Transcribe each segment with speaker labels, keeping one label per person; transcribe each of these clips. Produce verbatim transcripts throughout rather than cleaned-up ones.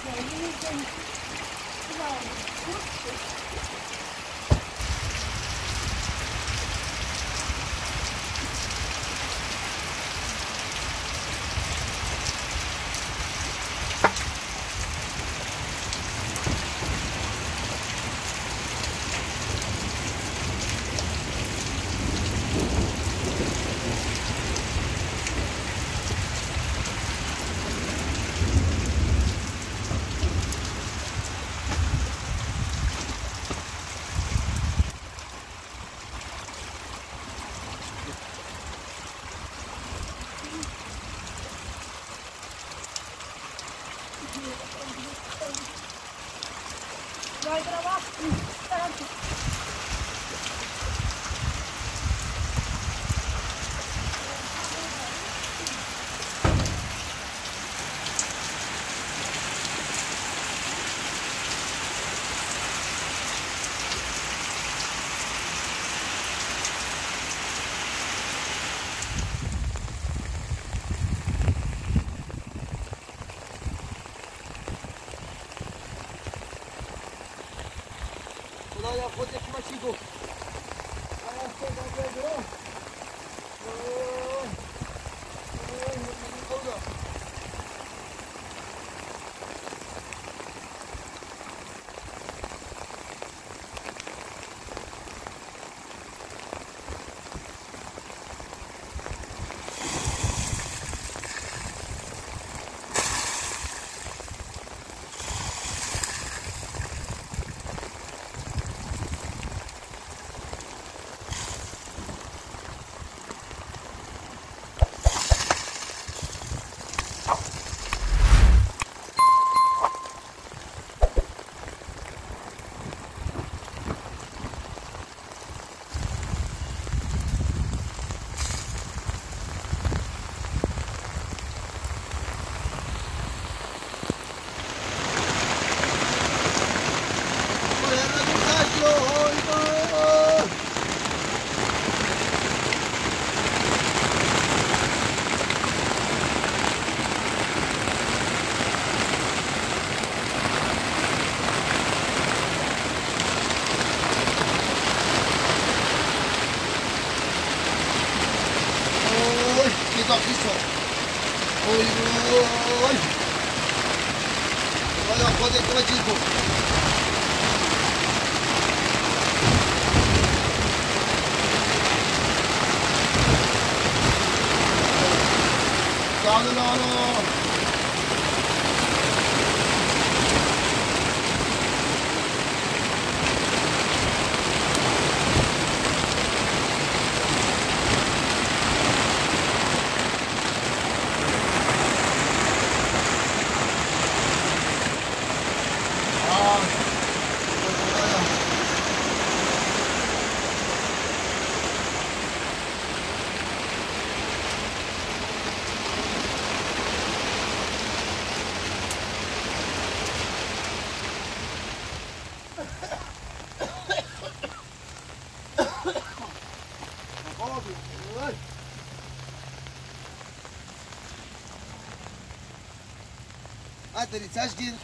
Speaker 1: خدایا خودت ما چی گفت؟ آیا خدا بگو؟ خدا Atari, chcesz gdzie?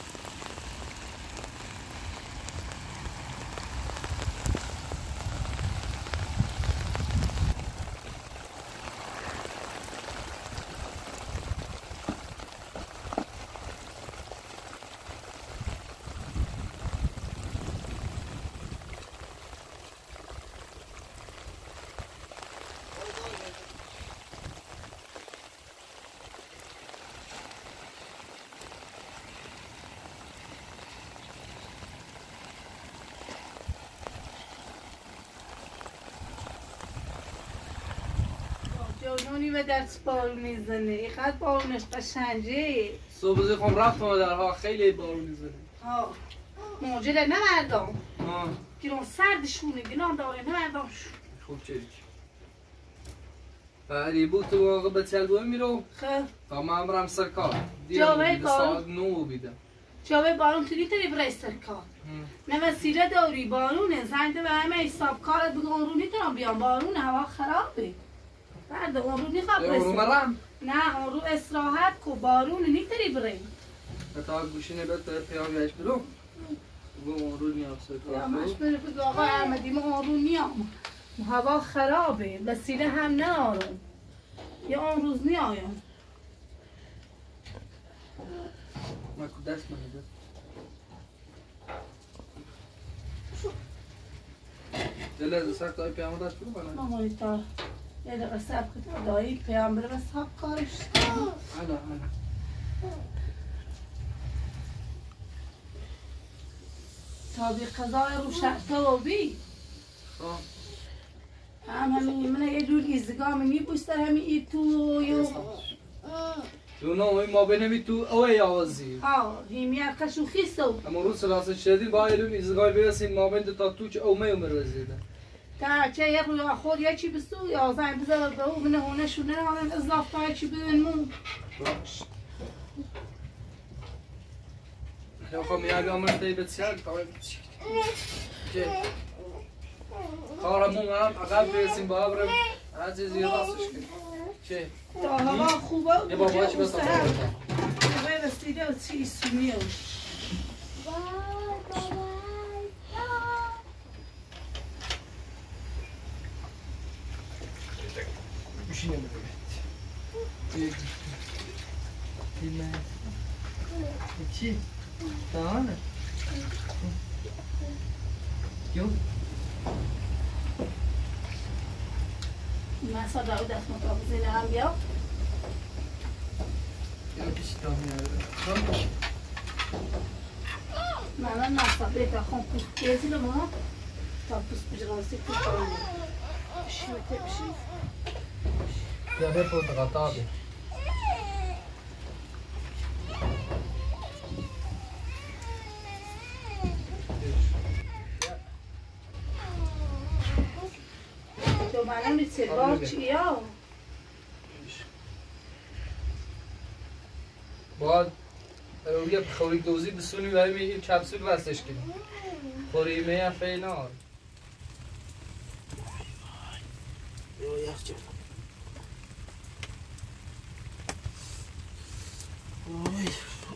Speaker 2: جانونی و در بارون میزنه این خط بارونش قشنگه
Speaker 3: صبح زی خم رفت مادرها خیلی بارون میزنه
Speaker 2: ها موجله نه مردم
Speaker 3: ها
Speaker 2: گیرون سردشونه گیرون داره نه مردم
Speaker 3: خوب چریک بعدی بود تو واقع به تلوه میرو
Speaker 2: خب
Speaker 3: تا من برم سرکار
Speaker 2: جاوه بارون
Speaker 3: ساعت نو بیدم
Speaker 2: جاوه بارون تو نیتری برای سرکار نه وسیله داری بارونه زنده به همه حساب کارت بگو اون رو نیترم بیام بارون هوا خرابه بعد اون رو نیخواب
Speaker 3: اون رو مرم
Speaker 2: نه اون رو استراحت کو بارون نیتری بریم
Speaker 3: تا گوشینه بهت پیامش برو بگو آن رو نیام
Speaker 2: یا مش
Speaker 3: سرکار
Speaker 2: بره بگو آقا احمدی ما آروم نیام هوا خرابه وسیله هم نه آروم یا آن روز نیایم
Speaker 3: من که دست من ده دل از سر تای پیام داشت برو بنا
Speaker 2: مامانی تا یه دقیقه سب کتا دایی پیام بره بس حب کارش
Speaker 3: انا انا
Speaker 2: تا بی قضای رو شرطه و بی
Speaker 3: آه
Speaker 2: هم همین من یه جور ایزگاه منی بوستر همین ای تو یو
Speaker 3: دونا اوی ما بینمی تو اوی آوازی
Speaker 2: ها هیمی اکشو خیستو
Speaker 3: اما روز سلاسه شدید با ایلون ایزگاه برسیم ما بین تا تو چه اومه عمر وزیده
Speaker 2: تا چه یه روی خود یه چی بستو یا زن بذار به او منه هونه شونه هارن اضافه های چی بدن مو
Speaker 3: باش یا خب میاد عمر تی بسیار کار چه کارمون هم عقب برسیم با ابر عزیزی راستش کنیم چه
Speaker 2: تا هوا خوبه
Speaker 3: یه بابا چی بس
Speaker 2: یه بستیده و چی سونیه
Speaker 3: گوشینه بده چی؟ دانه کیو؟
Speaker 2: من سا داود دست مطابقه هم بیا
Speaker 3: یا کشی تا میاره
Speaker 2: من ناسا بیتا خون پوست گیزی رو ما تا پوست بجرانسی پوست کنیم بشی بته بشی
Speaker 3: یا به پرتقال تابه
Speaker 2: تو منم نیست بار چیا
Speaker 3: باید روی خوری دوزی بسونی و همین این کپسول وستش کنیم خوریمه هم فینال
Speaker 1: یا یخ جمع وای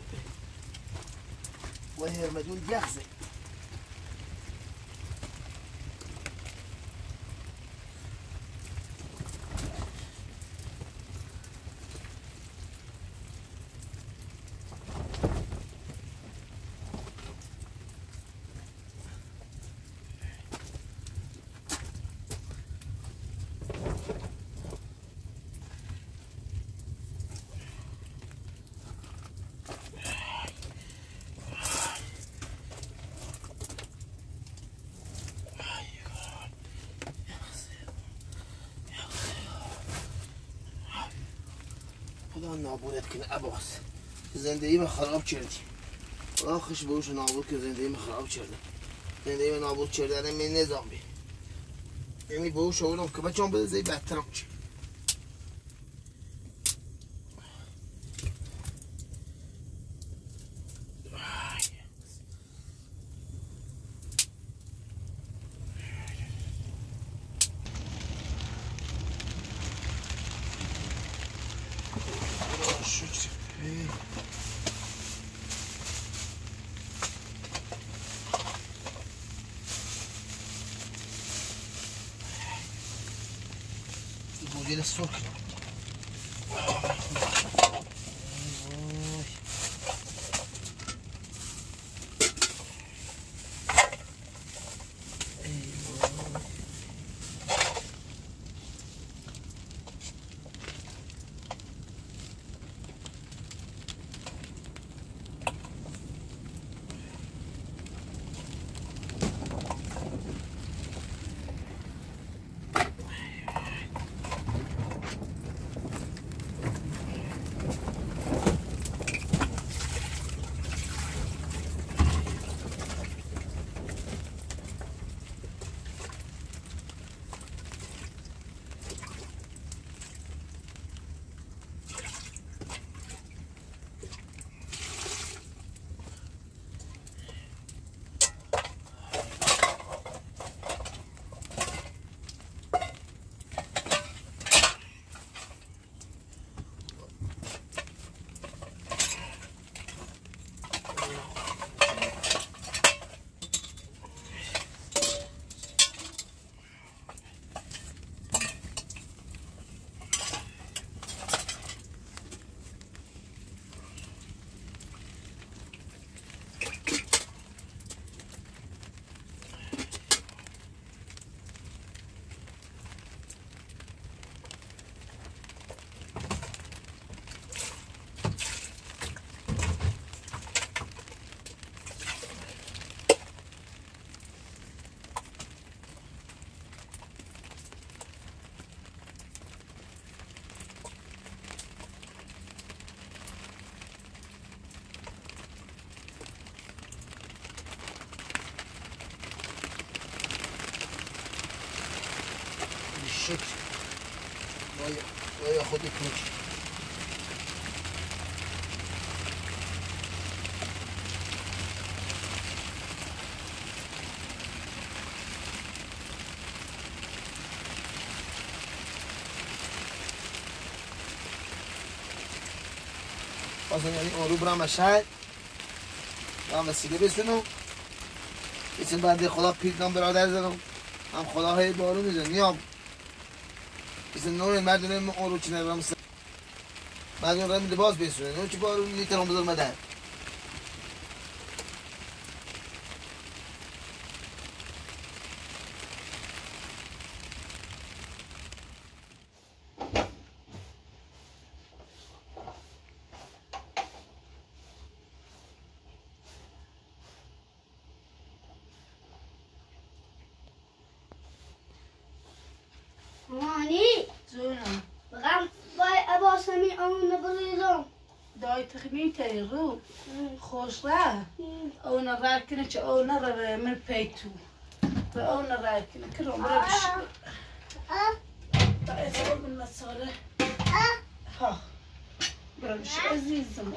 Speaker 1: وای هرمدون یخزه خدا نابودت کنه عباس زندگی من خراب کردی آخش بوش نابود که زندگی من خراب کرده زندگی من نابود کردن من نظام بی یعنی بوش اونم که بچه هم بده زی بدترم چی مدل سرخ شد باید باید خودی کنش بازم یعنی اون رو برام مشهد برام وسیله بسنم اسم بنده خدا پیرنام برادر زنم هم خدا های بارو میزن نیام اسم نور مردم اون رو چنه برام سن مردم رم لباس بسونه نور چی بارو لیترام بذار مدن
Speaker 2: دای تخمین تری رو خوش را اون را کنه چه اون را من پیتو و اون را کنه که رو مرا بشه تا ازا من مساله ها برا بشه عزیزم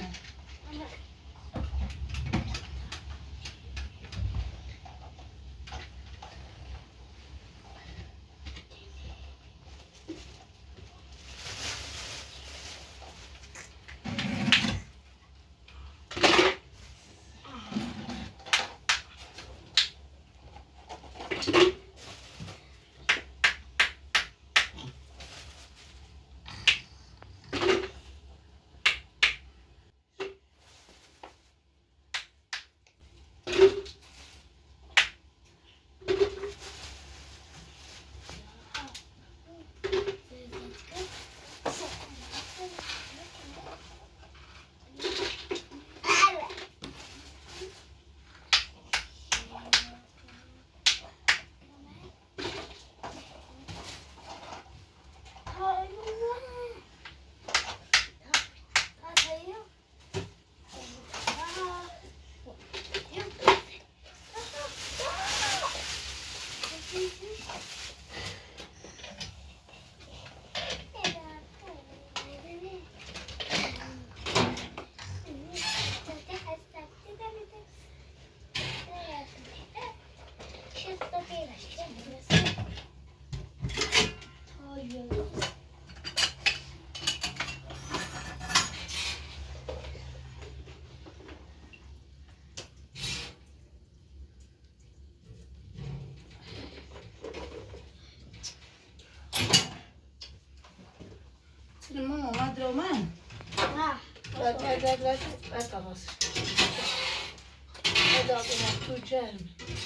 Speaker 2: ماما اومد رو من
Speaker 4: نه
Speaker 2: بعد بعد بعد بعد بعد قواس بعد آقا تو جرم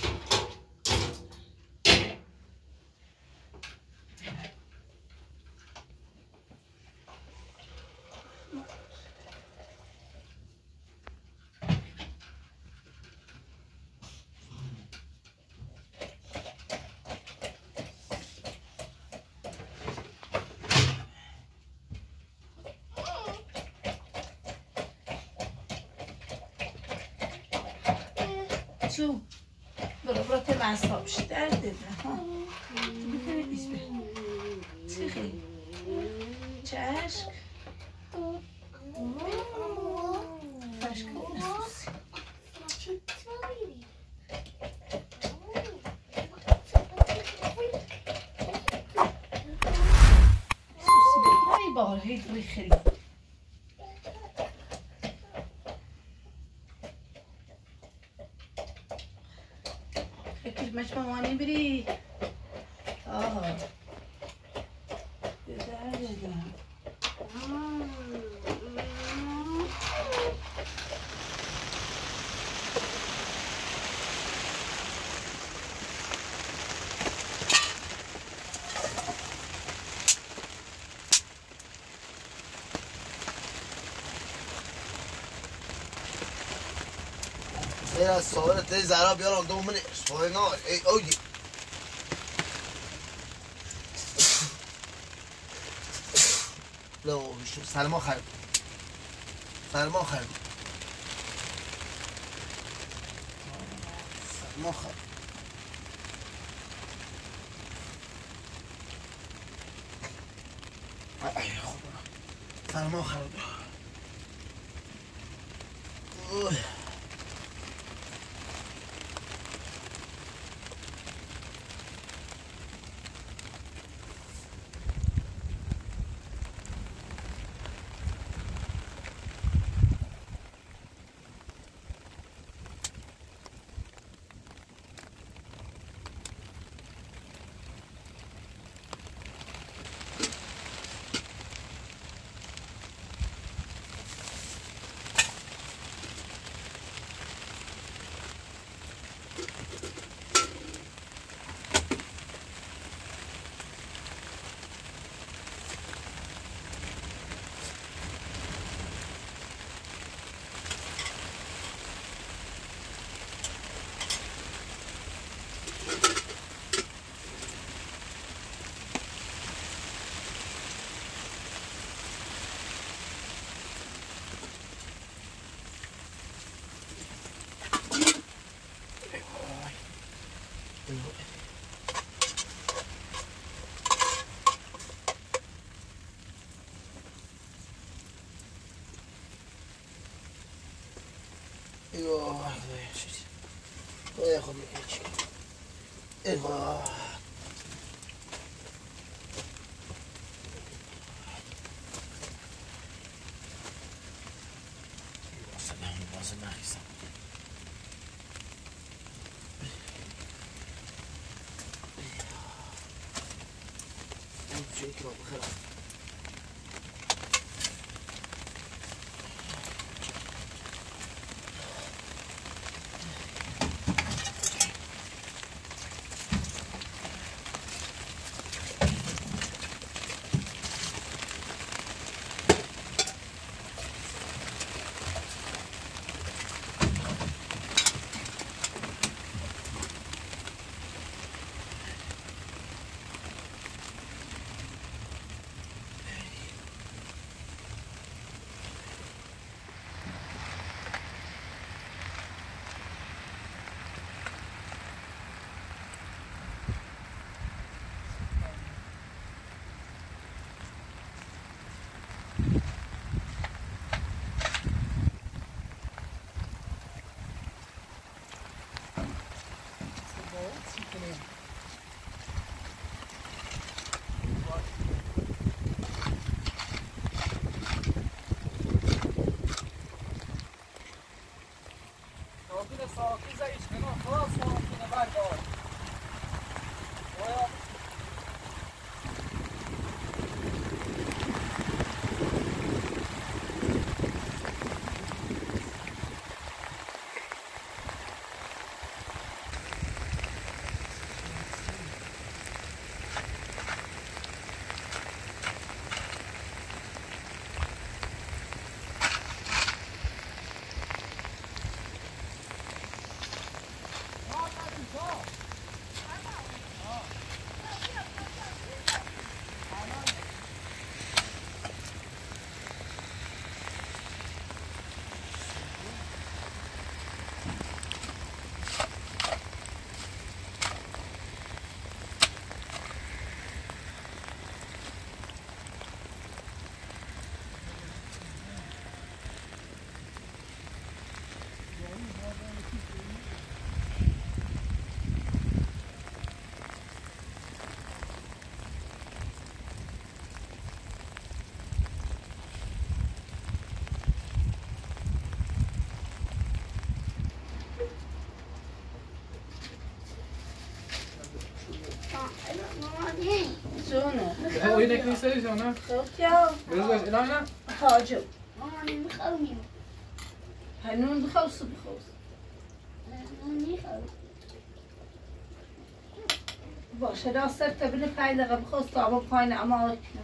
Speaker 2: شو برو برو تم اعصابش درد داره ها میتونی بیس بر چی خیلی چشک چشک نسوسی سوسی بکنی باره هی دوی خیلی مش مامانی بری آها دیدر دیدر
Speaker 1: Era sobre te zara biarım doğumunu soyna ey oji لو شو سلمان خرد سلمان خرد سلمان خرد ای خدا سرما خراب. اوه ایوه خدایا شدید خدایا خدایا چی ایوه واسه نخیستم اون جایی که ما بخیرم
Speaker 2: جونه
Speaker 3: oyunak ne istiyorsun ona?
Speaker 2: خب یا
Speaker 3: Biraz baş, ilan ilan.
Speaker 2: حاجب
Speaker 4: مامان میخوام
Speaker 2: هنون بخوص بخوص
Speaker 4: میخوام
Speaker 2: باشه راست تبینه پنج دقیقه بخوص تا با پایین اما کنم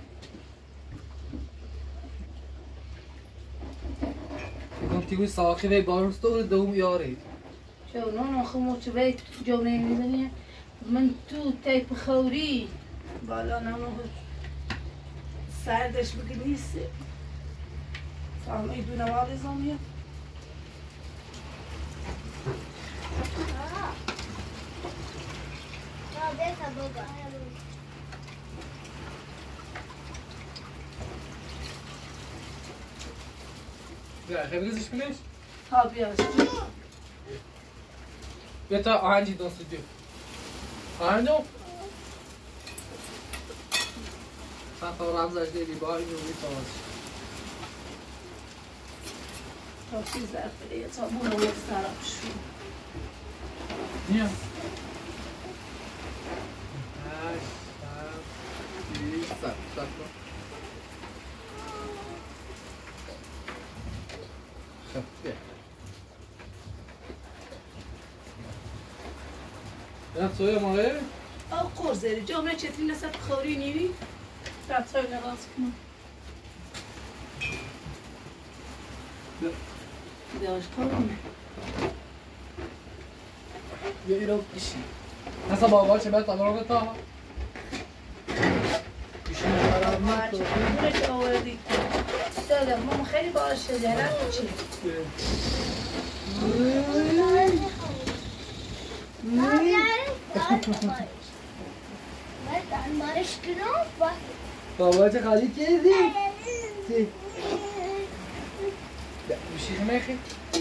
Speaker 3: Kom till saker vi bara står och dom gör det.
Speaker 2: جونون خمو چوی جونه میدونی من تو تیپ خوری بالا نمو سردش بگی نیست فهمی دونه والی زمیه
Speaker 3: بیا خیلی بریزش کنیش
Speaker 2: تا بیاش
Speaker 3: بیا تا آهنجی دانستی دیو آهنجو تا رمزش دیدی با این رو بیتاز
Speaker 2: تا چیز در بده تا بونو یک طرف شو
Speaker 3: نیا هشت هفت بیست ست ست کن خب بیا بیا توی ماله
Speaker 2: او قرزه جامعه چطوری نسد خوری نیوی رفتای نغاز کنم بیاش کنم
Speaker 3: بیا ایرو بیشی نسا بابا چه باید تابرا بتا بیشی نفرم
Speaker 2: ما چه بونش آوردی دادم ماما خیلی باشه درم چی
Speaker 3: بابا چه خالی کردی؟ سی بیشی خمیخی؟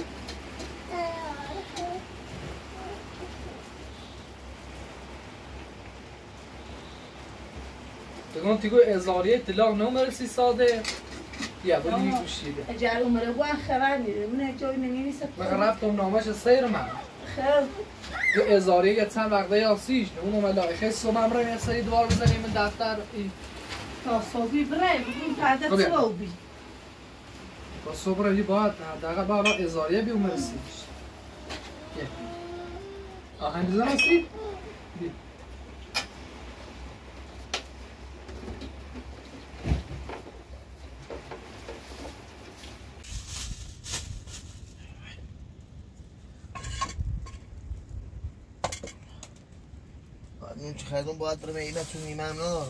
Speaker 3: بگم تیگو ازاریه طلاق نمرسی ساده یا بودی میکوشیده
Speaker 2: اجار عمره بوان خبر میده من جای منی نیست
Speaker 3: من رفتم نامش سیر من
Speaker 2: خب
Speaker 3: یه ازاریه یه چند وقته یا سیش اونو ملاقه خیلی صبح هم رو یه سری دوار بزنیم من دفتر
Speaker 2: تا صبحی برای بگیم تعدد صبحی
Speaker 3: با صبح رو یه باید دقیقا باید ازاریه بی اومرسیش آهنگ بزن هستی؟ بی
Speaker 1: این چه خیردون باید برم ایمه تو نیمه هم ندارم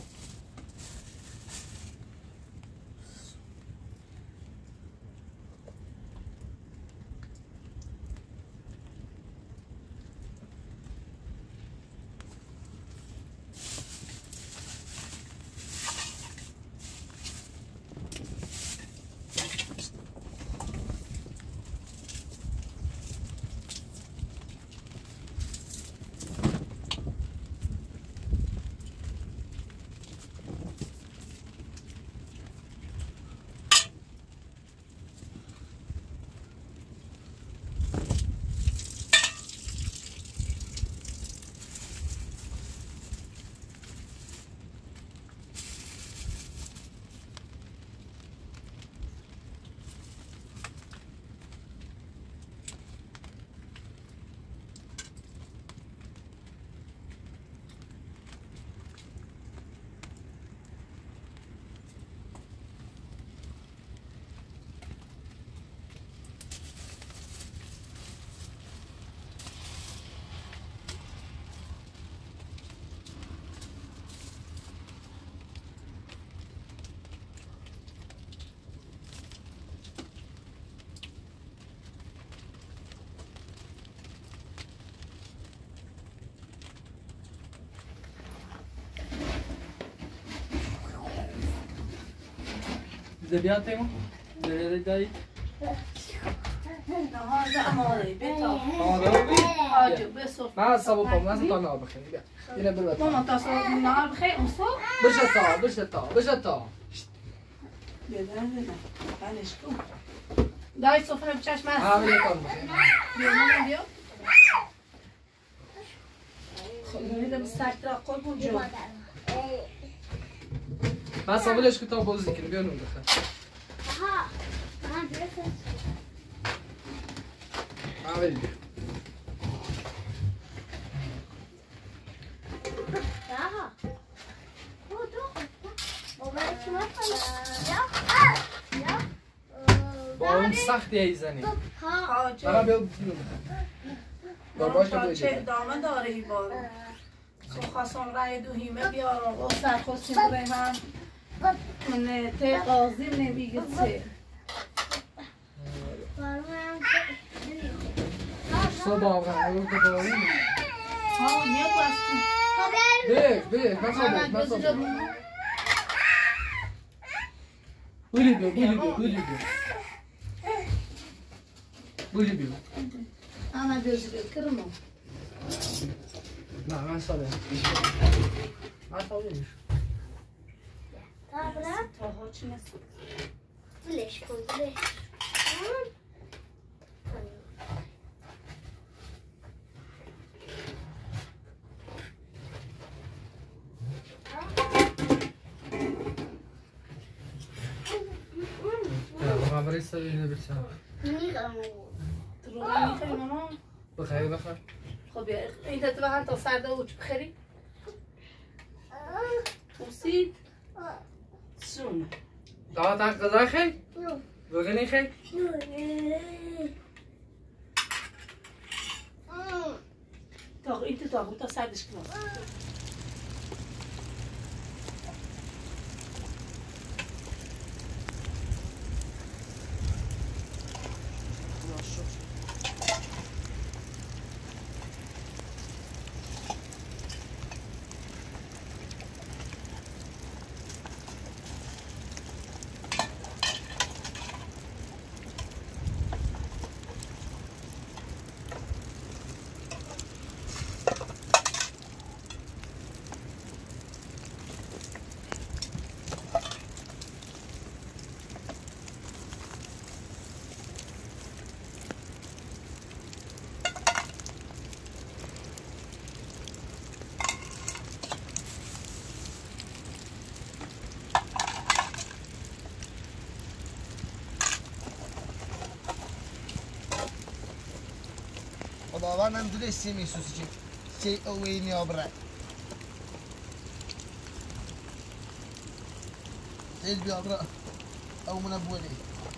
Speaker 3: زبیان تیمو؟ زبیان دایی؟
Speaker 2: نه ها زمانی بتا
Speaker 3: آماده بی؟
Speaker 2: آجو بسوف
Speaker 3: من از سبا پا من از تا نار بخیری بیا اینه برو
Speaker 2: ماما تا صبح نهار بخیر اون صبح
Speaker 3: بشه تا بشه تا بشه تا
Speaker 2: بیادر بزن بلش کن دای صفحه بچشم هست
Speaker 3: همه یه کار بخیر
Speaker 2: بیا ماما بیا خب میدم سرک را قربون جو
Speaker 3: من سابلش که تا بازی کنی بیا نون بخیر همه بیا با اون سختی ایزنی
Speaker 2: حاجه
Speaker 3: من بیا نون بخیر باباش تو
Speaker 2: چه
Speaker 3: بجید
Speaker 2: دامه داره ای بارو سو خواستم رای دو هیمه بیارم و سرخوستیم ریحان من تی قاضیم نمیگه چه
Speaker 3: صبح آقا رو که بایی
Speaker 2: ها نیه بستیم
Speaker 3: بیش بیش من صبح من صبح بولی بیا بولی بیا بولی بیا بولی بیو
Speaker 2: انا gözü kırma.
Speaker 3: نه من ساله من ساله میشه
Speaker 4: Tabra.
Speaker 2: Taha çinesin.
Speaker 4: Fleş koy. Fleş.
Speaker 3: Ya ben burayı seviyorum bir şey.
Speaker 4: میخوام
Speaker 2: Trolla میخوای ماما؟
Speaker 3: بخیر بخیر.
Speaker 2: خب بیا این تطبیق تا سرده اوچ بخری؟ پوسید؟ شونه
Speaker 3: دعوت عن غذا خیر؟
Speaker 4: نو
Speaker 3: بگنی خیر؟
Speaker 4: نو
Speaker 2: تا این تطبیق تا سردش کنم
Speaker 1: خداوندم دل سی میسوسی که سی اوینی آبره تیل بی آبره او من بولی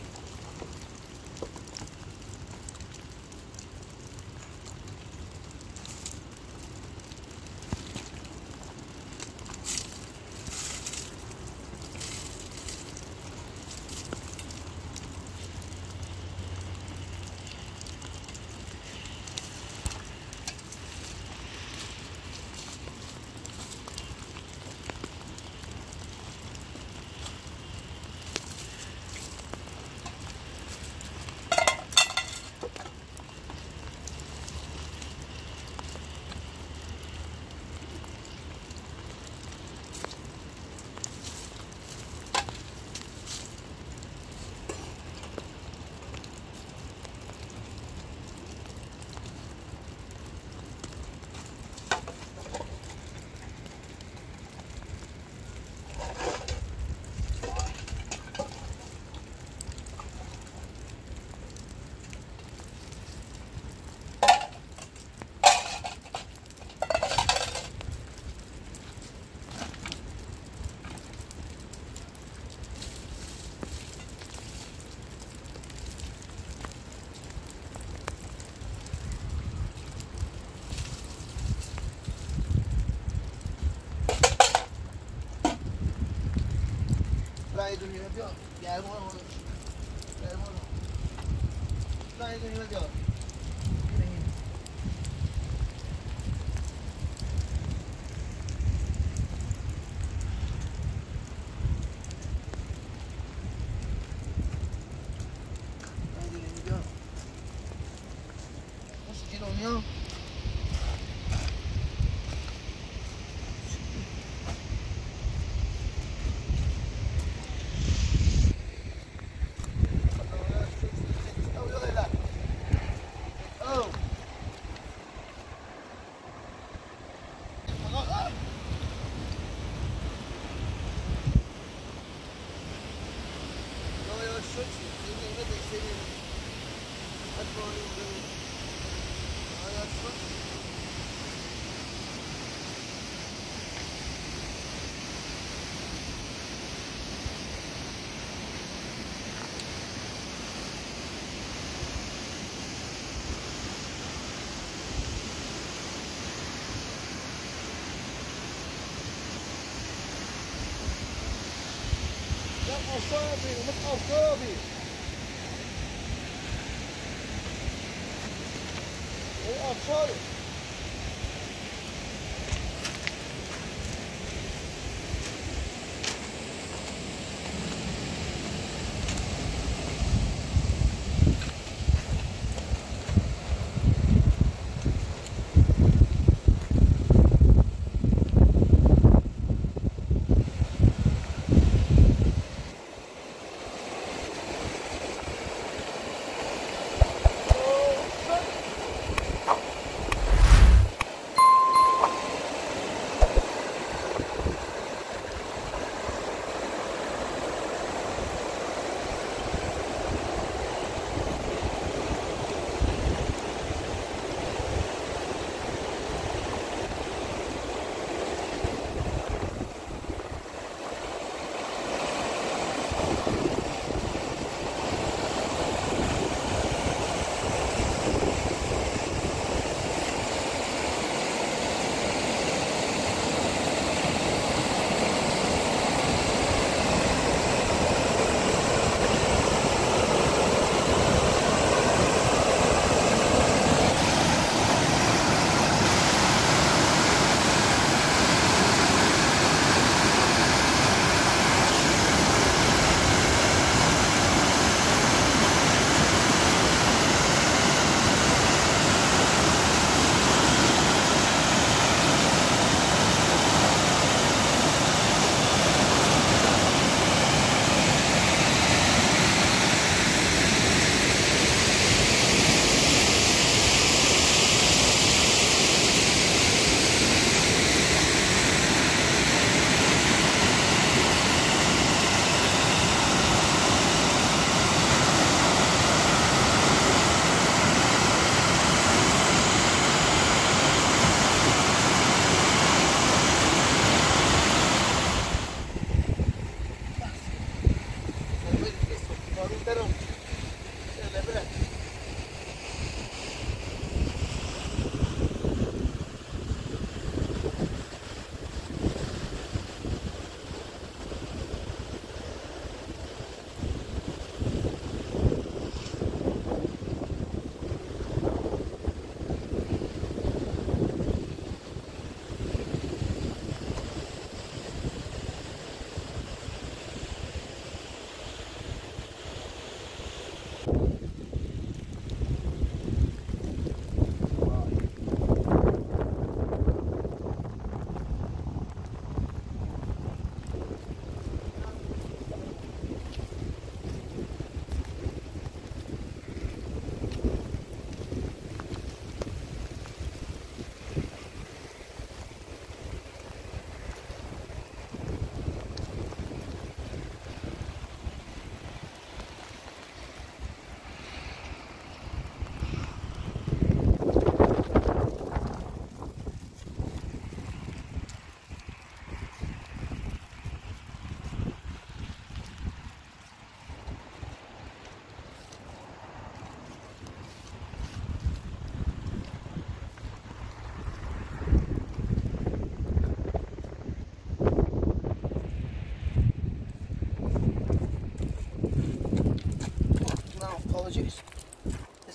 Speaker 1: رای دنیا بیا گرما رو گرما رو رای دنیا بیا أعصابي ومت أعصابي إيه أعصابي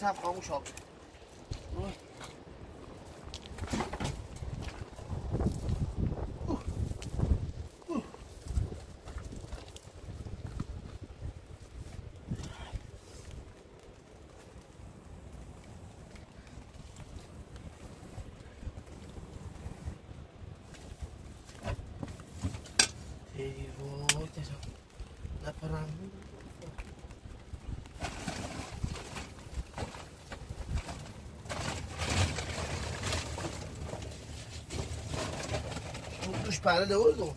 Speaker 1: صف خاموش آب ای وای تشم نپرم دوش پره دور دو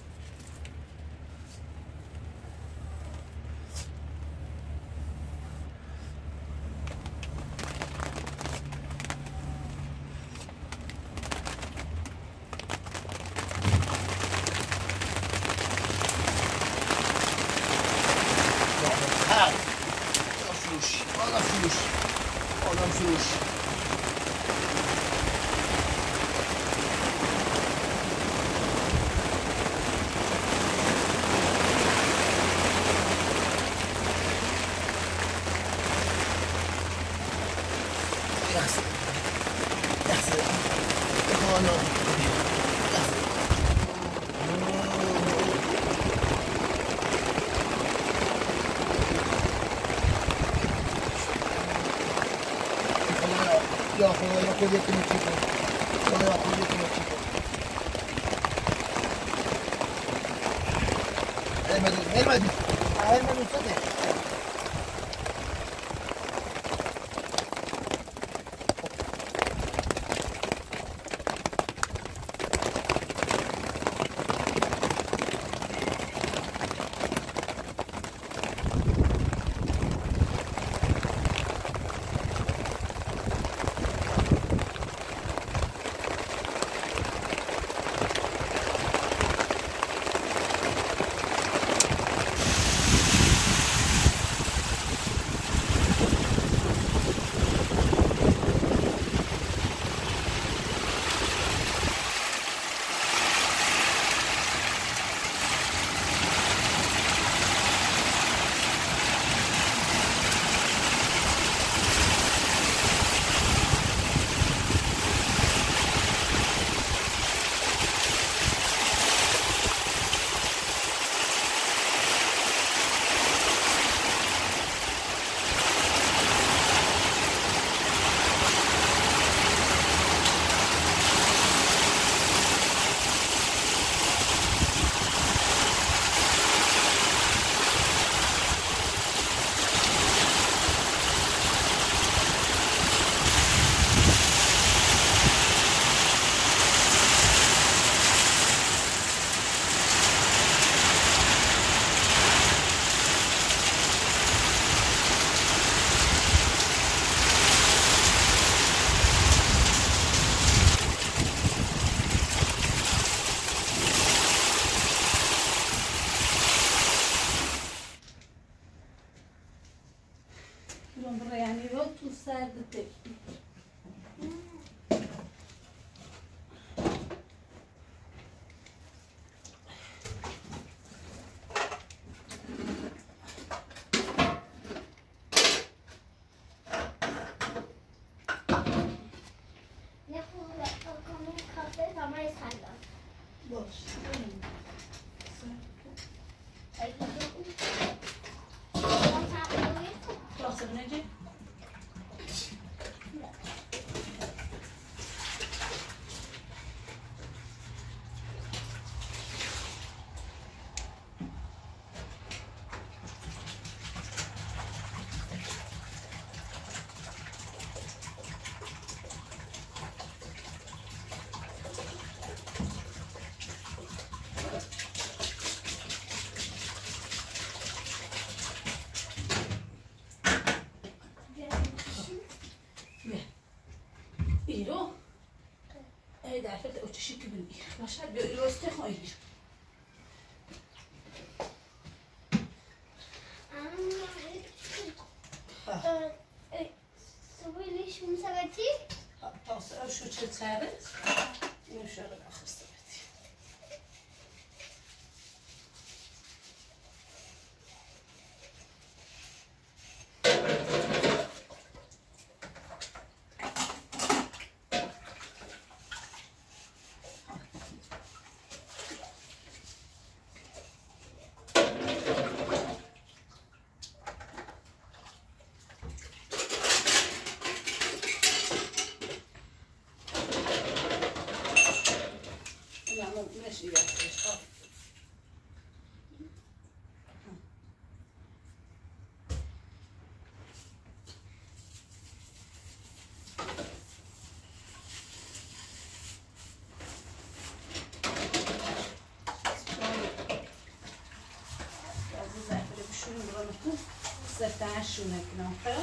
Speaker 1: یا خدا یا خود یکی میچی کن خدا یا خود یکی میچی کن هرمدی هرمدی هرمدی سده
Speaker 2: ایرو ای در فکر اوچشی که بین ایر باشد بیا ایرو استه خواهی بیر
Speaker 4: سویلیش مسابقتی؟
Speaker 2: تاسه شو چه ترد؟ اینو شده بخسته بدی شیرش آب Acertar né, que não tá.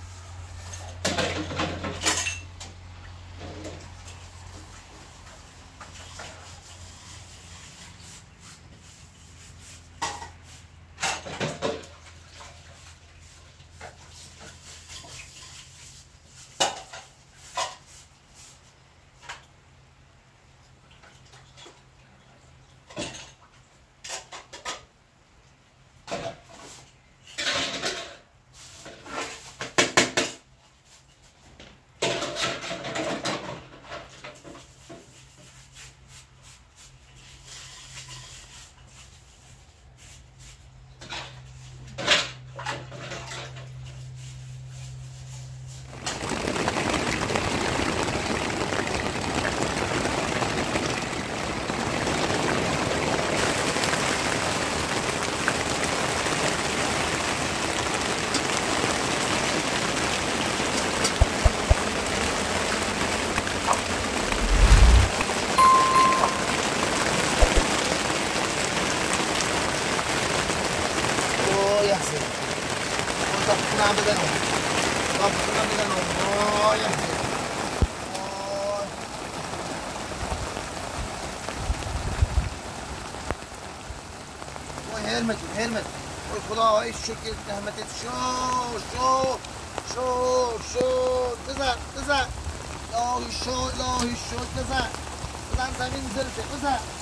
Speaker 1: Nada de não. Só nada de não. Olha. Oy helmet, helmet. Oy خدای شکر رحمتت شو شو شو شو بزن بزن. الهی شو الهی شو بزن. بزن زمین زرده بزن.